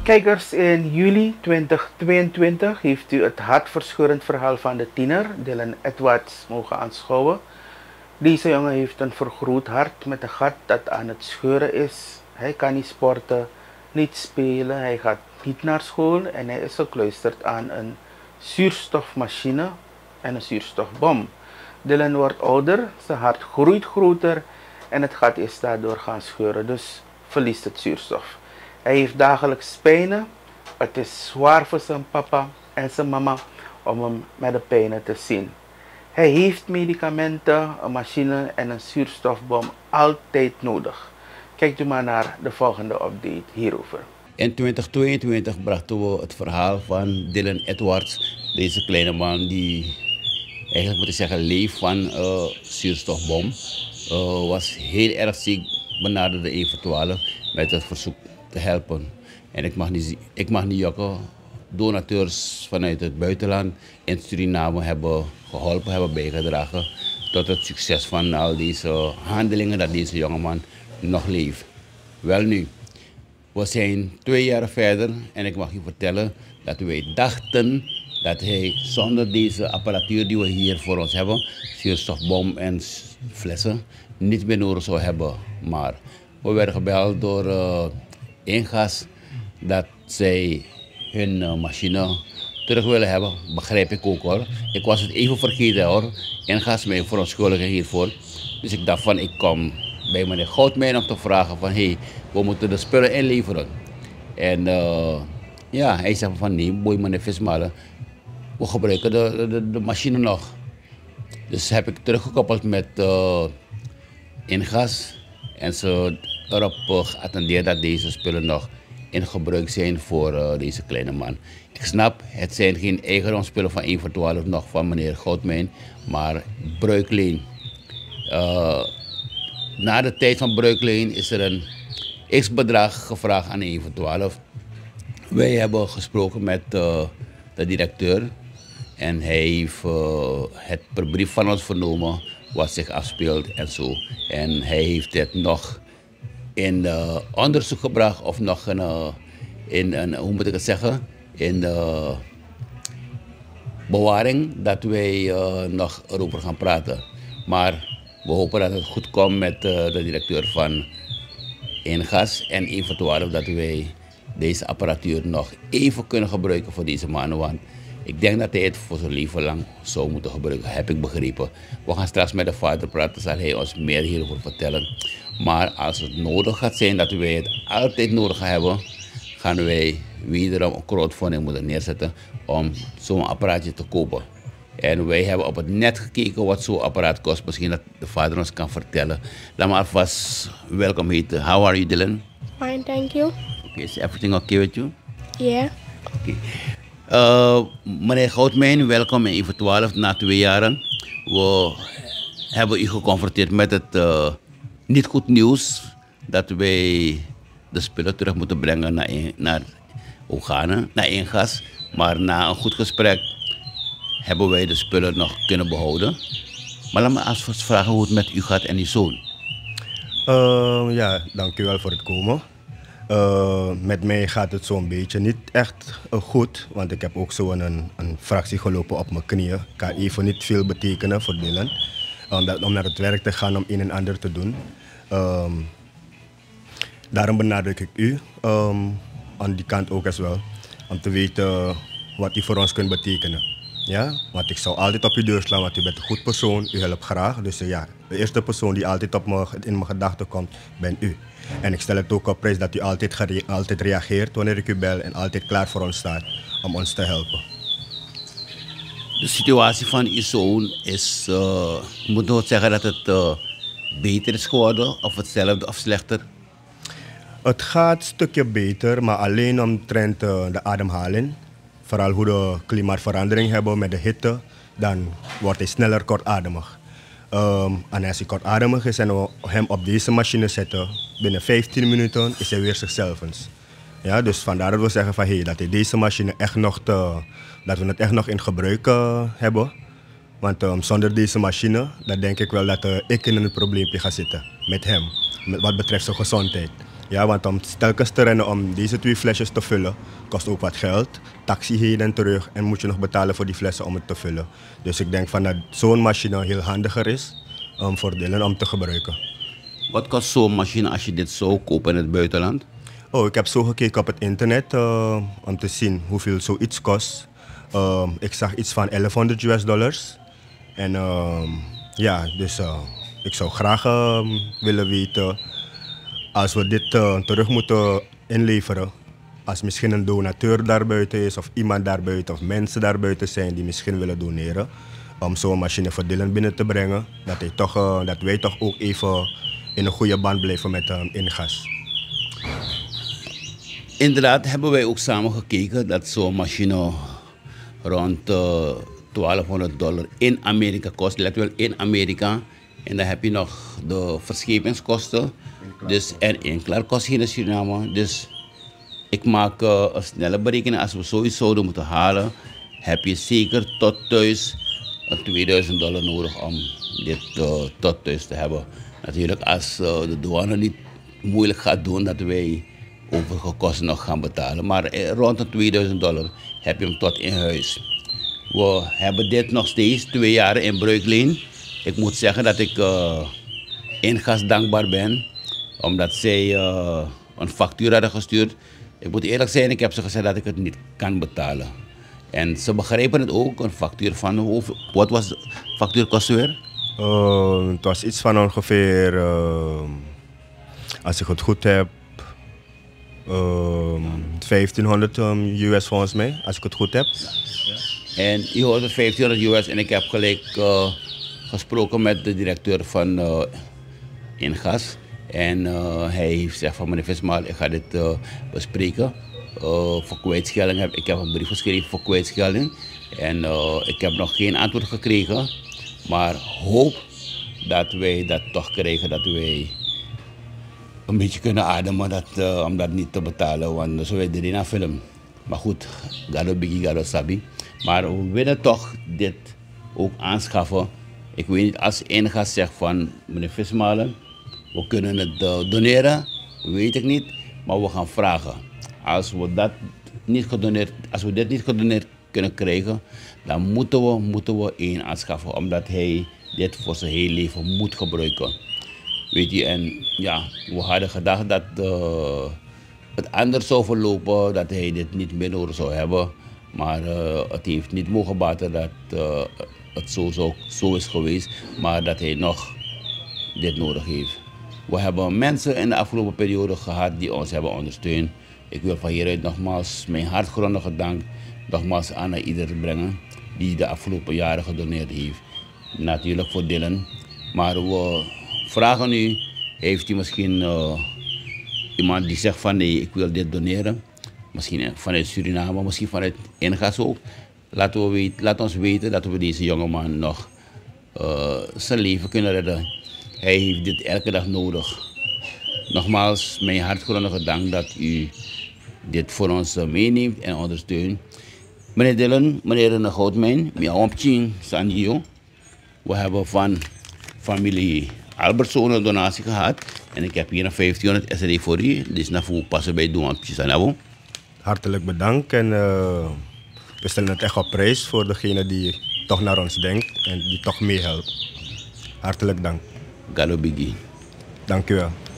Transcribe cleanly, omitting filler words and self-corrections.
Kijkers, in juli 2022 heeft u het hartverscheurend verhaal van de tiener Dylan Edwards mogen aanschouwen. Deze jongen heeft een vergroot hart met een gat dat aan het scheuren is. Hij kan niet sporten, niet spelen, hij gaat niet naar school en hij is gekluisterd aan een zuurstofmachine en een zuurstofbom. Dylan wordt ouder, zijn hart groeit groter en het gat is daardoor gaan scheuren, dus verliest het zuurstof. Hij heeft dagelijks pijnen. Het is zwaar voor zijn papa en zijn mama om hem met de pijnen te zien. Hij heeft medicamenten, een machine en een zuurstofbom altijd nodig. Kijkt u maar naar de volgende update hierover. In 2022 brachten we het verhaal van Dylan Edwards, deze kleine man die eigenlijk moet ik zeggen leeft van zuurstofbom. Was heel erg ziek, benaderde eventuele met het verzoek te helpen. En ik mag niet jokken. Donateurs vanuit het buitenland in Suriname hebben geholpen, hebben bijgedragen tot het succes van al deze handelingen dat deze jongeman nog leeft. Wel nu, we zijn 2 jaar verder en ik mag je vertellen dat wij dachten dat hij zonder deze apparatuur die we hier voor ons hebben, zuurstofbom en flessen, niet meer nodig zou hebben. Maar we werden gebeld door Ingas dat zij hun machine terug willen hebben. Begrijp ik ook hoor. Ik was het even vergeten hoor. Ingas mij verontschuldigen hiervoor. Dus ik dacht van ik kom bij meneer Goudmijn om te vragen van hey, we moeten de spullen inleveren. En ja, hij zei van nee, boei meneer Vismalen, we gebruiken de machine nog. Dus heb ik teruggekoppeld met Ingas en ze erop geattendeerd dat deze spullen nog in gebruik zijn voor deze kleine man. Ik snap, het zijn geen eigendomsspullen van 1 voor 12 nog van meneer Goudmijn, maar bruikleen. Na de tijd van bruikleen is er een x-bedrag gevraagd aan 1 voor 12. Wij hebben gesproken met de directeur en hij heeft het per brief van ons vernomen wat zich afspeelt en zo. En hij heeft het nog in onderzoek gebracht of nog hoe moet ik het zeggen, in de bewaring dat wij nog erover gaan praten. Maar we hopen dat het goed komt met de directeur van Ingas en 1 voor 12 dat wij deze apparatuur nog even kunnen gebruiken voor deze man. Want ik denk dat hij het voor zijn leven lang zou moeten gebruiken, heb ik begrepen. We gaan straks met de vader praten, zal hij ons meer hierover vertellen. Maar als het nodig gaat zijn dat wij het altijd nodig gaan hebben, gaan wij wederom een crowdfunding moeten neerzetten om zo'n apparaatje te kopen. En wij hebben op het net gekeken wat zo'n apparaat kost. Misschien dat de vader ons kan vertellen. Laat me alvast welkom heten. How are you, Dylan? Fine, thank you. Okay, is everything okay with you? Yeah. Okay. Meneer Goudmijn, welkom in Even 12 na 2 jaren. We hebben u geconfronteerd met het niet goed nieuws dat wij de spullen terug moeten brengen naar Ogane, naar Ingas. Maar na een goed gesprek hebben wij de spullen nog kunnen behouden. Maar laat me als vragen hoe het met u gaat en uw zoon. Ja, dank u wel voor het komen. Met mij gaat het zo'n beetje niet echt goed, want ik heb ook zo een fractie gelopen op mijn knieën. Kan even niet veel betekenen voor Dylan. Om naar het werk te gaan, om een en ander te doen. Daarom benadruk ik u aan die kant ook als wel. Om te weten wat u voor ons kunt betekenen. Ja? Want ik zou altijd op uw deur slaan, want u bent een goed persoon. U helpt graag. Dus ja, de eerste persoon die altijd in mijn gedachten komt, ben u. En ik stel het ook op prijs dat u altijd reageert wanneer ik u bel en altijd klaar voor ons staat om ons te helpen. De situatie van uw zoon is, moet nog zeggen dat het beter is geworden of hetzelfde of slechter? Het gaat een stukje beter, maar alleen omtrent de ademhaling. Vooral hoe de klimaatverandering hebben met de hitte, dan wordt hij sneller kortademig. En als hij kortademig is en we hem op deze machine zetten, binnen 15 minuten is hij weer zichzelf eens. Ja, dus vandaar dat we zeggen van, hey, dat hij deze machine echt nog dat we het echt nog in gebruik hebben. Want zonder deze machine, dan denk ik wel dat ik in een probleempje ga zitten met hem, wat betreft zijn gezondheid. Ja, want om telkens te rennen om deze 2 flesjes te vullen, kost ook wat geld. Taxi heen en terug en moet je nog betalen voor die flessen om het te vullen. Dus ik denk van dat zo'n machine heel handiger is voor Dylan om te gebruiken. Wat kost zo'n machine als je dit zo koopt in het buitenland? Oh, ik heb zo gekeken op het internet om te zien hoeveel zoiets kost. Ik zag iets van $1100. En ja, dus ik zou graag willen weten, als we dit terug moeten inleveren, als misschien een donateur daarbuiten is of iemand daarbuiten of mensen daarbuiten zijn die misschien willen doneren om zo'n machine voor Dylan binnen te brengen, dat wij toch ook even in een goede band blijven met Ingas. Inderdaad hebben wij ook samen gekeken dat zo'n machine rond $1200 in Amerika kost. Let wel, in Amerika. En dan heb je nog de verschepingskosten. Dus en inklaarkosten hier in Suriname. Dus ik maak een snelle berekening. Als we sowieso zouden moeten halen, heb je zeker tot thuis $2000 nodig om dit tot thuis te hebben. Natuurlijk, als de douane niet moeilijk gaat doen dat wij overige kosten nog gaan betalen. Maar rond de $2000 heb je hem tot in huis. We hebben dit nog steeds 2 jaar in bruikleen. Ik moet zeggen dat ik Ingas dankbaar ben, omdat zij een factuur hadden gestuurd. Ik moet eerlijk zijn, ik heb ze gezegd dat ik het niet kan betalen. En ze begrijpen het ook, een factuur van, wat was de factuurkosten weer? Het was iets van ongeveer, als ik het goed heb, $1500 volgens mij, als ik het goed heb. En je hoort het $1500 en ik heb gelijk gesproken met de directeur van Ingas. En hij heeft gezegd van meneer Vismaal, ik ga dit bespreken. Voor kwijtschelding ik heb een brief geschreven voor kwijtschelding. En ik heb nog geen antwoord gekregen. Maar hoop dat wij dat toch krijgen, dat wij een beetje kunnen ademen om dat niet te betalen. Want dan zullen wij erin aan film. Maar goed, gado bigi, gado sabi. Maar we willen toch dit ook aanschaffen. Ik weet niet, als Ingas zegt van meneer Vismalen, we kunnen het doneren, weet ik niet. Maar we gaan vragen. Als we dit niet gedoneerd kunnen krijgen, dan moeten we één aanschaffen. Omdat hij dit voor zijn hele leven moet gebruiken. Weet je, en ja, we hadden gedacht dat het anders zou verlopen, dat hij dit niet meer nodig zou hebben. Maar het heeft niet mogen baten dat het zo is geweest, maar dat hij nog dit nodig heeft. We hebben mensen in de afgelopen periode gehad die ons hebben ondersteund. Ik wil van hieruit nogmaals mijn hartgrondige dank nogmaals aan ieder brengen die de afgelopen jaren gedoneerd heeft. Natuurlijk voor Dylan, maar we vragen u, heeft u misschien iemand die zegt van nee, ik wil dit doneren? Misschien vanuit Suriname, misschien vanuit Ingas ook. Laat ons weten dat we deze jongeman nog zijn leven kunnen redden. Hij heeft dit elke dag nodig. Nogmaals, mijn hartgrondige dank dat u dit voor ons meeneemt en ondersteunt. Meneer Dylan, meneer René Goudmijn, Miawampching Sanjio. We hebben van familie Albertson een donatie gehad. En ik heb hier een 1500 SRD voor u. Dit is naar voor passen bij Doampjes aan. Hartelijk bedankt en we stellen het echt op prijs voor degene die toch naar ons denkt en die toch meehelpt. Hartelijk dank. Galo Biggie. Dank u wel.